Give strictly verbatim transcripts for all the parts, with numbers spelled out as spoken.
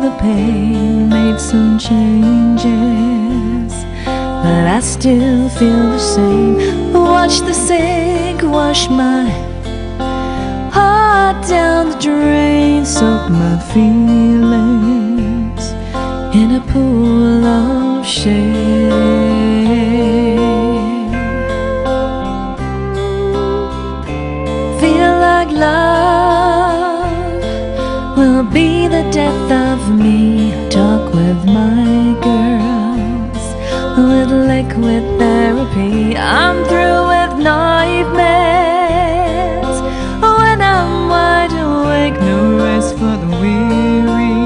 the pain made some changes, but I still feel the same. Watch the sink wash my heart down the drain, soak my feelings in a pool of shame. Feel like love will be the death of me. Talk with my girls with liquid therapy. I'm through with nightmares. When I'm wide awake, no rest for the weary.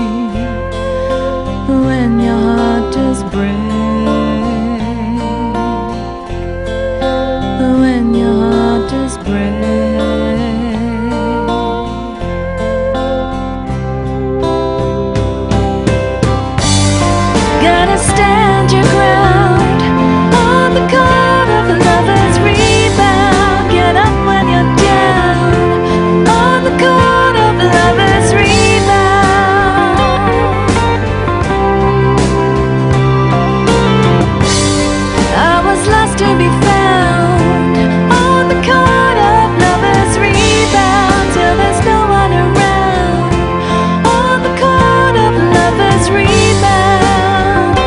When your heart does break, when your heart does break. Gotta stand your ground on the chord of a lover's rebound. Get up when you're down on the chord of a lover's rebound. I was lost to be found on the chord of lover's rebound, till there's no one around on the chord of lover's rebound.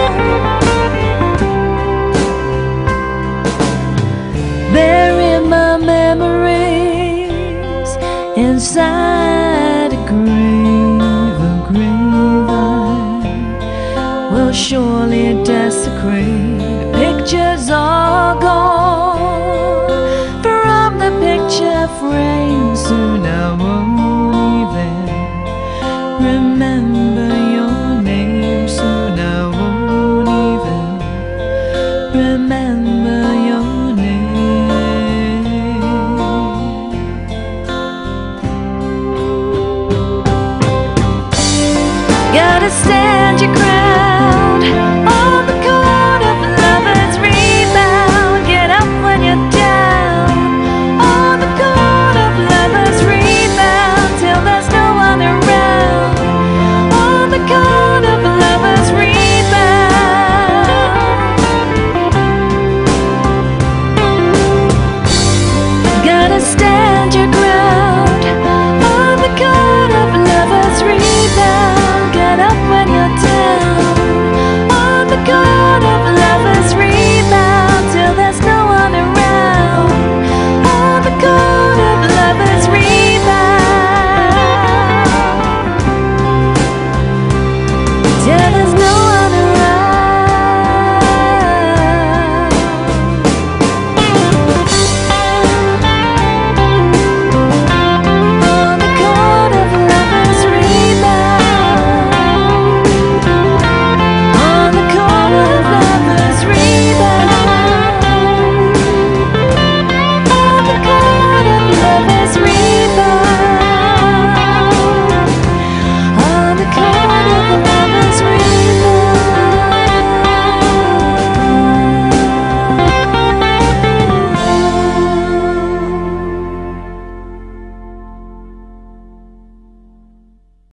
Bury my memories inside a grave, a grave I will surely desecrate. Pictures all gone from the picture frame. Soon I won't even remember your name. Soon I won't even remember your name. Gotta stay